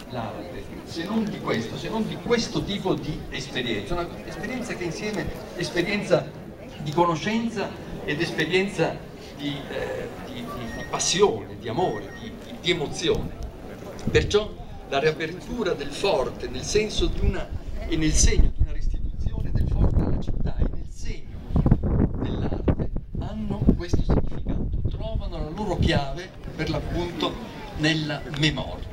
l'arte se non di questo, se non di questo tipo di esperienza, un'esperienza che insieme esperienza di conoscenza ed esperienza di passione, di amore, di emozione. Perciò la riapertura del forte nel senso di e nel segno di una restituzione del forte alla città e nel segno dell'arte hanno questo significato, trovano la loro chiave per l'appunto nella memoria.